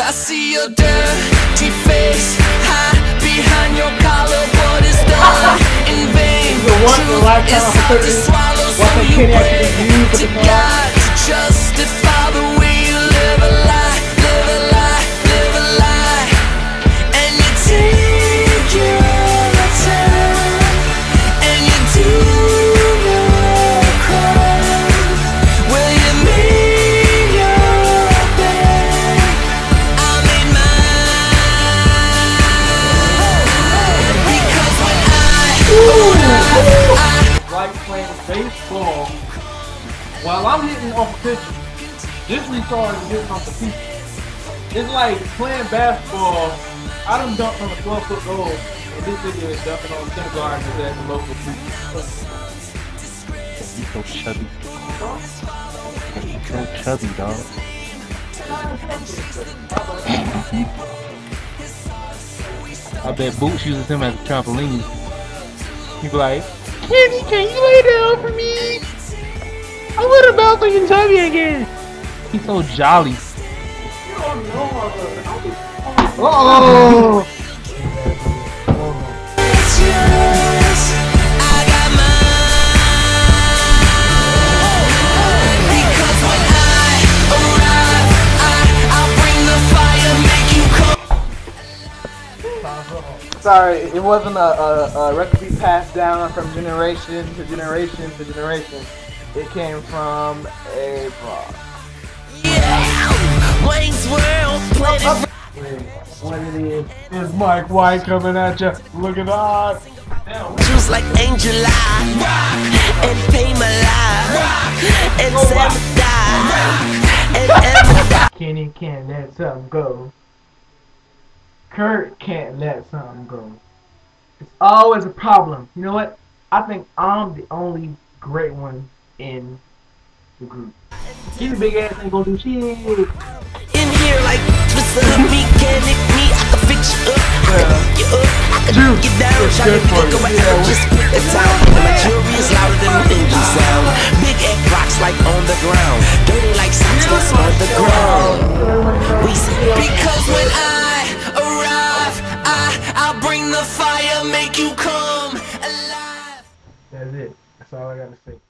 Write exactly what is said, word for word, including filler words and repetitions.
I see your dirty face hide behind your collar, but it's done in vain. Truth is hard to swallow, so you pray to God to justify the way you live a lie, live a lie, live a lie. And you take your time, and you do your crime. Well, you made your bed, I made mine. Because when I arrive, I like playing baseball while I'm hitting off a pitcher. This retard is hitting off the pitcher. It's like playing basketball. I done dunked on a twelve foot goal, and this nigga is dunking on kindergarten at the local pitcher. You so chubby. You so chubby, dog. I bet Boots uses him as a trampoline. He be like, Kenny, can you lay down for me? I want to bounce on your tummy again. He's so jolly. Oh! it's yours, I got mine. Because when I arrive, I, I'll bring the fire, make you come. Sorry, it wasn't a, a, a recipe passed down from generation to generation to generation. It came from a boss. Yeah, Wayne's World, planet. What it is, is Mike White coming at you. Look at that. Just like Angel Eye, and Pamela, and Sam and Emma. Kenny can't let something go. Kurt can't let something go. It's always a problem. You know what? I think I'm the only great one in the group. He's a big ass ain't gonna do shit. In here like twisted up mechanic me, I can fix you up, I can hook you up, I can Juice. hook you down, It's try to good for pick you. up my head, just pick a town. And my jewelry is louder than the engine sound. Big egg rocks like on the ground, dirty like socks that's on the ground. We say, because when I arrive, I, I'll bring the fire, make you come alive. That's it. That's all I gotta say.